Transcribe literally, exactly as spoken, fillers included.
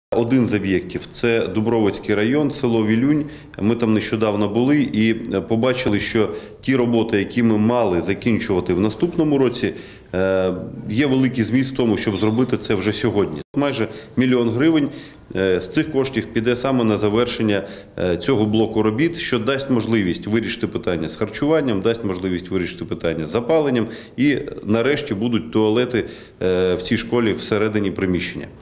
Один з об'єктів – це Дубровицький район, село Вілюнь. Ми там нещодавно були і побачили, що ті роботи, які ми мали закінчувати в наступному році, є великий зміст в тому, щоб зробити це вже сьогодні. Майже мільйон гривень з цих коштів піде саме на завершення цього блоку робіт, що дасть можливість вирішити питання з харчуванням, дасть можливість вирішити питання з запаленням і нарешті будуть туалети в цій школі всередині приміщення.